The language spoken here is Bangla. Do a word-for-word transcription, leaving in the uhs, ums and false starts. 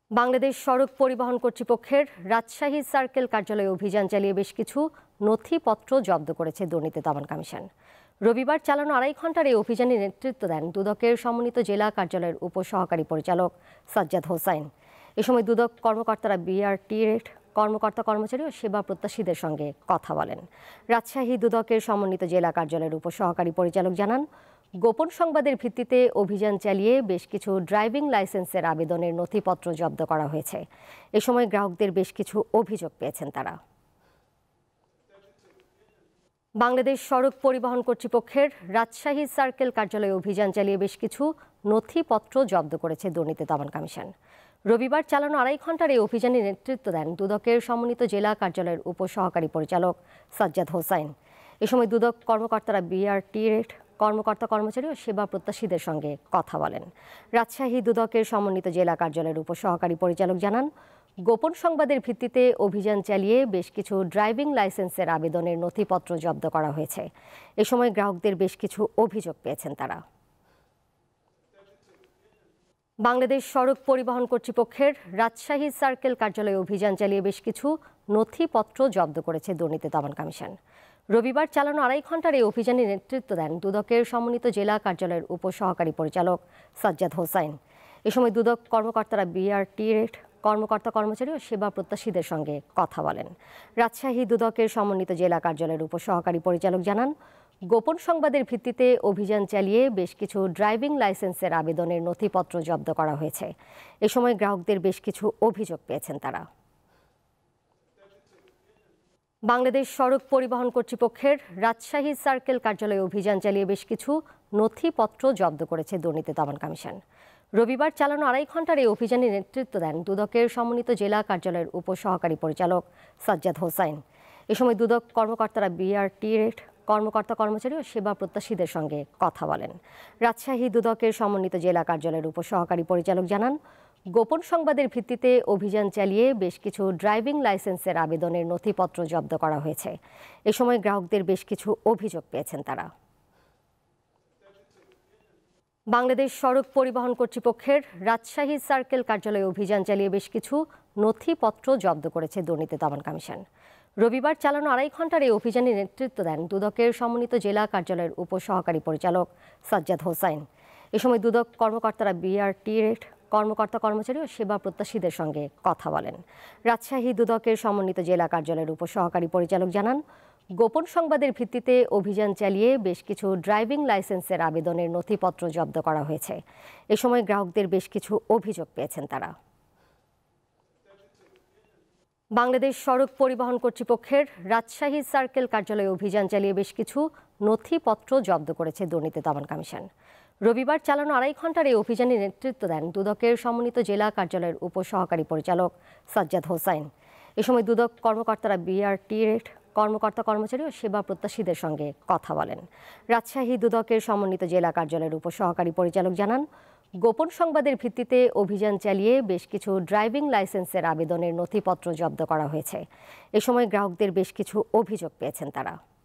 বাংলাদেশ সড়ক পরিবহন কর্তৃপক্ষের রাজশাহী সার্কেল কার্যালয়ে অভিযান চালিয়ে বেশ কিছু নথিপত্র জব্দ করেছে দুর্নীতি দমন কমিশন। রবিবার চালানো আড়াই ঘণ্টার এই অভিযানে নেতৃত্ব দেন দুদকের সমন্বিত জেলা কার্যালয়ের উপসহকারী পরিচালক সাজ্জাদ হোসাইন। এ সময় দুদক কর্মকর্তারা বিআরটিএর কর্মকর্তা কর্মচারী ও সেবা প্রত্যাশীদের সঙ্গে কথা বলেন। রাজশাহী দুদকের সমন্বিত জেলা কার্যালয়ের উপসহকারী পরিচালক জানান, গোপন সংবাদের ভিত্তিতে অভিযান চালিয়ে বেশ কিছু ড্রাইভিং লাইসেন্সের আবেদনের নথিপত্র জব্দ করা হয়েছে। এ সময় গ্রাহকদের বেশ কিছু অভিযোগ পেয়েছেন তারা। বাংলাদেশ সড়ক পরিবহন কর্তৃপক্ষের রাজশাহী সার্কেল কার্যালয়ে অভিযান চালিয়ে বেশ কিছু নথিপত্র জব্দ করেছে দুর্নীতি দমন কমিশন। রবিবার চালানো আড়াই ঘণ্টার এই অভিযানে নেতৃত্ব দেন দুদকের সমন্বিত জেলা কার্যালয়ের উপসহকারী পরিচালক সাজ্জাদ হোসাইন। এ সময় দুদক কর্মকর্তারা বিআরটিএর কর্মকর্তা কর্মচারী ও সেবা প্রত্যাশীদের সঙ্গে কথা বলেন। রাজশাহী দুদকের সমন্বিত জেলা কার্যালয়ের উপসহকারী পরিচালক জানান, গোপন সংবাদের ভিত্তিতে অভিযান চালিয়ে বেশ কিছু ড্রাইভিং লাইসেন্সের আবেদনের নথিপত্র জব্দ করা হয়েছে। এ সময় গ্রাহকদের বেশ কিছু অভিযোগ পেয়েছেন তারা। বাংলাদেশ সড়ক পরিবহন কর্তৃপক্ষের রাজশাহী সার্কেল কার্যালয়ে অভিযান চালিয়ে বেশ কিছু নথিপত্র জব্দ করেছে দুর্নীতি দমন কমিশন। রবিবার চালানো আড়াই ঘণ্টার এই অভিযানে নেতৃত্ব দেন দুদকের সমন্বিত জেলা কার্যালয়ের উপসহকারী পরিচালক সাজ্জাদ হোসাইন। এ সময় দুদক কর্মকর্তারা বিআরটিএর কর্মকর্তা কর্মচারী ও সেবা প্রত্যাশীদের সঙ্গে কথা বলেন। রাজশাহী দুদকের সমন্বিত জেলা কার্যালয়ের উপসহকারী পরিচালক জানান, গোপন সংবাদের ভিত্তিতে অভিযান চালিয়ে বেশ কিছু ড্রাইভিং লাইসেন্সের আবেদনের নথিপত্র জব্দ করা হয়েছে। এ সময় গ্রাহকদের বেশ কিছু অভিযোগ পেয়েছেন তারা। বাংলাদেশ সড়ক পরিবহন কর্তৃপক্ষের রাজশাহী সার্কেল কার্যালয়ে অভিযান চালিয়ে বেশ কিছু নথিপত্র জব্দ করেছে দুর্নীতি দমন কমিশন। রবিবার চালানো আড়াই ঘণ্টার এই অভিযানে নেতৃত্ব দেন দুদকের সমন্বিত জেলা কার্যালয়ের উপসহকারী পরিচালক সাজ্জাদ হোসাইন। এ সময় দুদক কর্মকর্তারা বিআরটিএর কর্মকর্তা কর্মচারী ও সেবা প্রত্যাশীদের সঙ্গে কথা বলেন। রাজশাহী দুদকের সমন্বিত জেলা কার্যালয়ের উপসহকারী পরিচালক জানান, গোপন সংবাদের ভিত্তিতে অভিযান চালিয়ে বেশ কিছু ড্রাইভিং লাইসেন্সের আবেদনের নথিপত্র জব্দ করা হয়েছে। এ সময় গ্রাহকদের বেশ কিছু অভিযোগ পেয়েছেন তারা। বাংলাদেশ সড়ক পরিবহন কর্তৃপক্ষের রাজশাহী সার্কেল কার্যালয়ে অভিযান চালিয়ে বেশ কিছু নথিপত্র জব্দ করেছে দুর্নীতি দমন কমিশন। রবিবার চালানো আড়াই ঘণ্টার এই অভিযানে নেতৃত্ব দেন দুদকের সমন্বিত জেলা কার্যালয়ের উপসহকারী পরিচালক সাজ্জাদ হোসাইন। এ সময় দুদক কর্মকর্তারা বিআরটিএর কর্মকর্তা কর্মচারী ও সেবা প্রত্যাশীদের সঙ্গে কথা বলেন। রাজশাহী দুদকের সমন্বিত জেলা কার্যালয়ের উপসহকারী পরিচালক জানান, গোপন সংবাদের ভিত্তিতে অভিযান চালিয়ে বেশ কিছু ড্রাইভিং লাইসেন্সের আবেদনের নথিপত্র জব্দ করা হয়েছে। এ সময় গ্রাহকদের বেশ কিছু অভিযোগ পেয়েছেন তারা। বাংলাদেশ সড়ক পরিবহন কর্তৃপক্ষের রাজশাহী সার্কেল কার্যালয়ে অভিযান চালিয়ে বেশ কিছু নথিপত্র জব্দ করেছে দুর্নীতি দমন কমিশন। রবিবার চালানো আড়াই ঘণ্টার এই অভিযানে নেতৃত্ব দেন দুদকের সমন্বিত জেলা কার্যালয়ের উপসহকারী পরিচালক সাজ্জাদ হোসাইন। এ সময় দুদক কর্মকর্তারা বিআরটিএর কর্মকর্তা কর্মচারী ও সেবা প্রত্যাশীদের সঙ্গে কথা বলেন। রাজশাহী দুদকের সমন্বিত জেলা কার্যালয়ের উপসহকারী পরিচালক জানান, গোপন সংবাদের ভিত্তিতে অভিযান চালিয়ে বেশ কিছু ড্রাইভিং লাইসেন্সের আবেদনের নথিপত্র জব্দ করা হয়েছে। এ সময় গ্রাহকদের বেশ কিছু অভিযোগ পেয়েছেন তারা।